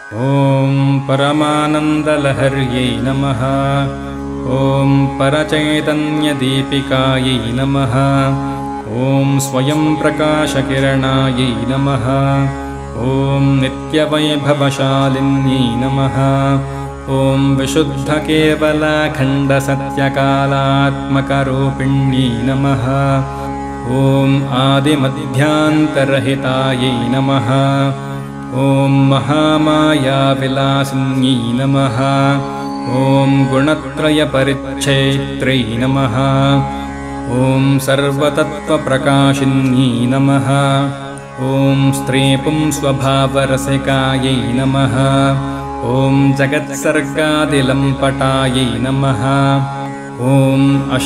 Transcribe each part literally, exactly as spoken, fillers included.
ॐ परमानन्दलहर्यै नमः। ॐ परचैतन्यदीपिकायै नमः। ॐ स्वयं प्रकाशकिरणायै नमः। ॐ नित्यवैभवशालिन्यै नमः। ॐ विशुद्धकेवलाखण्डसत्यकालात्मकरूपिण्यै नमः। ॐ आदिमध्यान्तरहितायै नमः। ॐ महामायाविलासिन्यै नमः। ॐ गुणत्रयपरिच्छेत्रै नमः। ॐ सर्वतत्त्वप्रकाशिन्यै नमः। ॐ स्त्रीपुंस्वभावरसिकायै नमः। ॐ जगत्सर्गादिलम्पटायै नमः। ॐ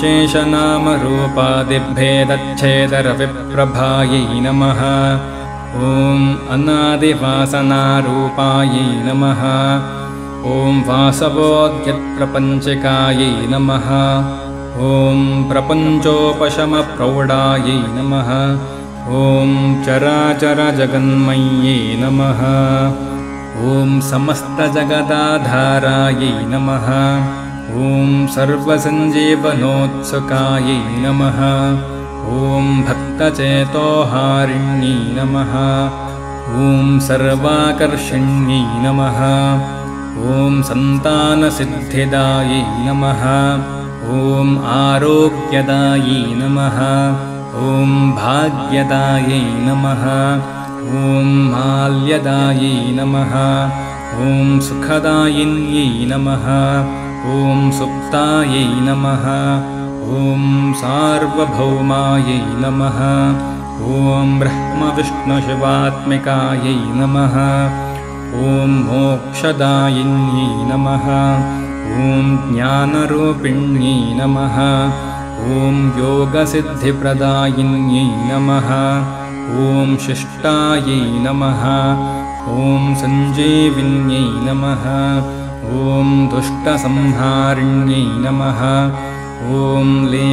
अशेषनामरूपादिभेदच्छेदरविप्रभायै नमः। ॐ अनादिवासनारूपायै नमः। ॐ वासवोद्यत्प्रपञ्चिकायै नमः। ॐ प्रपञ्चोपशमप्रौढायै नमः। ॐ चराचरजगन्मय्यै नमः। ॐ समस्तजगदाधारायै नमः। ॐ सर्वसञ्जीवनोत्सुकायै नमः। ॐ भक्तचेतोहारिण्यै नमः। ॐ सर्वाकर्षण्यै नमः। ॐ सन्तानसिद्धिदायै नमः। ॐ आरोग्यदायै नमः। ॐ भाग्यदायै नमः। ॐ माल्यदायै नमः। ॐ सुखदायिन्यै नमः। ॐ सुप्तायै नमः। ॐ सार्वभौमायै नमः। ॐ ब्रह्मविष्णुशिवात्मिकायै नमः। ॐ मोक्षदायिन्यै नमः। ॐ ज्ञानरूपिण्यै नमः। ॐ योगसिद्धिप्रदायिन्यै नमः। ॐ शिष्टायै नमः। ॐ सञ्जीविन्यै नमः। ॐ दुष्टसंहारिण्यै नमः। ॐ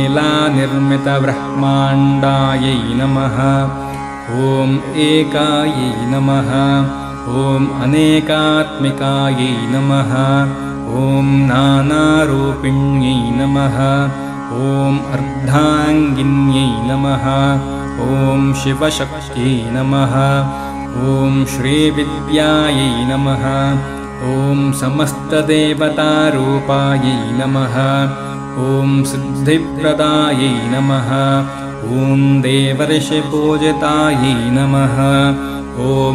लीलानिर्मितब्रह्माण्डायै नमः। ॐ एकायै नमः। ॐ अनेकात्मिकायै नमः। ॐ नानारूपिण्यै नमः। ॐ अर्धाङ्गिन्यै नमः। ॐ शिवशक्त्यै नमः। ॐ श्रीविद्यायै नमः। ॐ समस्तदेवतारूपायै नमः। ॐ सिद्धिप्रदायै नमः। ॐ देवर्षिपूजितायै नमः। ॐ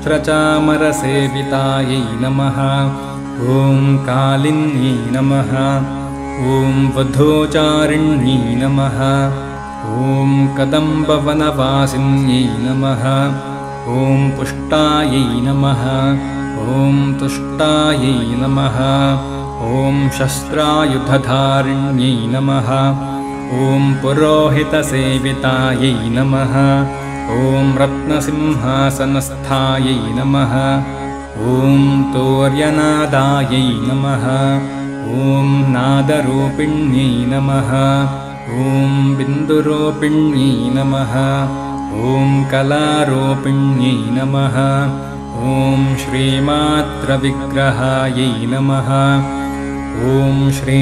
छत्रचामरसेवितायै नमः। ॐ कालिन्यै नमः। ॐ वधूचारिण्यै नमः। ॐ कदम्बवनवासिन्यै नमः। ॐ पुष्टायै नमः। ॐ तुष्टायै नमः। ॐ शस्त्रायुधधारिण्यै नमः। ॐ पुरोहितसेवितायै नमः। ॐ रत्नसिंहासनस्थायै नमः। ॐ तोर्यनादायै नमः। ॐ नादरूपिण्यै नमः। ॐ बिन्दुरूपिण्यै नमः। ॐ कलारूपिण्यै नमः। ॐ श्रीमात्रविग्रहायै नमः। ॐ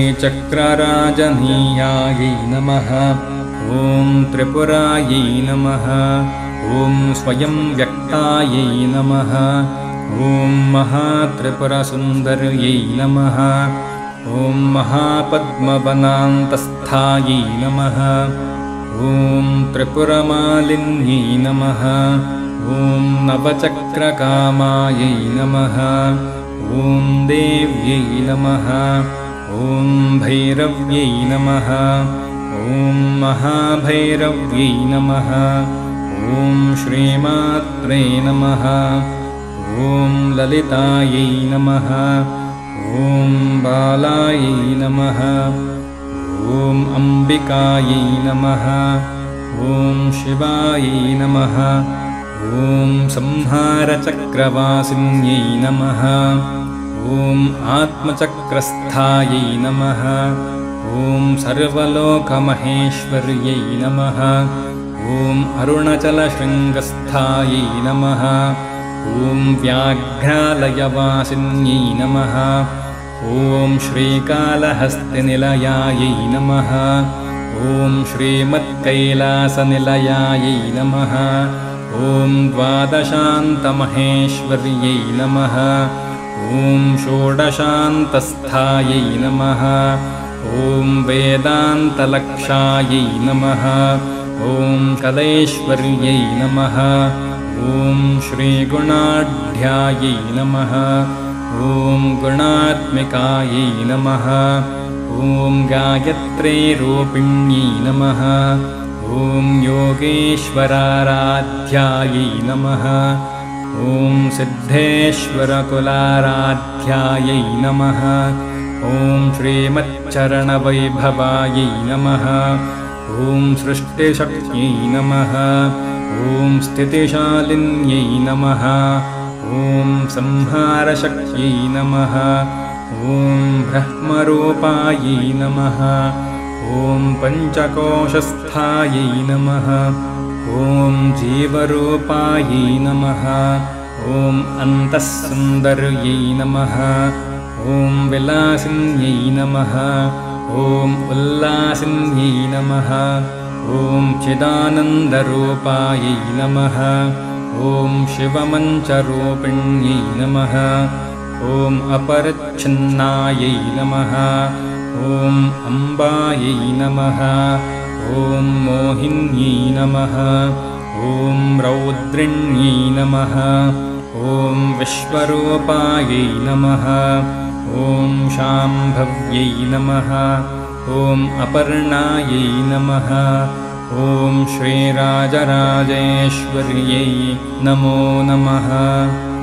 श्रीचक्रराजनीयायै नमः। ॐ त्रिपुरायै नमः। ॐ स्वयं व्यक्तायै नमः। ॐ महात्रिपुरसुन्दर्यै नमः। ॐ महापद्मवनान्तस्थायै नमः। ॐ त्रिपुरमालिन्यै नमः। ॐ नवचक्रकामायै नमः। ॐ देव्यै नमः। ॐ भैरव्यै नमः। ॐ महाभैरव्यै नमः। ॐ श्रीमात्रे नमः। ॐ ललितायै नमः। ॐ बालायै नमः। ॐ अम्बिकायै नमः। ॐ शिवायै नमः। ॐ संहारचक्रवासिन्यै नमः। ॐ आत्मचक्रस्थायै नमः। ॐ सर्वलोकमहेश्वर्यै नमः। ॐ अरुणचलशृङ्गस्थायै नमः। ॐ व्याघ्रालयवासिन्यै नमः। ॐ श्रीकालहस्तिनिलयायै नमः। ॐ श्रीमत्कैलासनिलयायै नमः। ॐ द्वादशान्तमहेश्वर्यै नमः। ॐ षोडशान्तस्थायै नमः। ॐ वेदान्तलक्षायै नमः। ॐ कलेश्वर्यै नमः। ॐ श्रीगुणाढ्यायै नमः। ॐ गुणात्मिकायै नमः। ॐ गायत्रीरूपिण्यै नमः। ॐ योगेश्वराराध्यायै नमः। ॐ सिद्धेश्वरकुलाराध्यायै नमः। ॐ श्रीमच्चरणवैभवायै नमः। ॐ सृष्टिशक्त्यै नमः। ॐ स्थितिशालिन्यै नमः। ॐ संहारशक्त्यै नमः। ॐ ब्रह्मरूपायै नमः। ॐ पञ्चकोशस्थायै नमः। ॐ जीवरूपायै नमः। ॐ अन्तःसुन्दर्यै नमः। ॐ विलासिन्यै नमः। ॐ उल्लासिन्यै नमः। ॐ चिदानन्दरूपायै नमः। ॐ शिवमञ्चरूपिण्यै नमः। ॐ अपरिच्छिन्नायै नमः। ॐ अम्बायै नमः। ॐ मोहिन्यै नमः। ॐ रौद्रिण्यै नमः। ॐ विश्वरूपायै नमः। ॐ शाम्भव्यै नमः। ॐ अपर्णायै नमः। ॐ श्रीराजराजेश्वर्यै नमो नमः।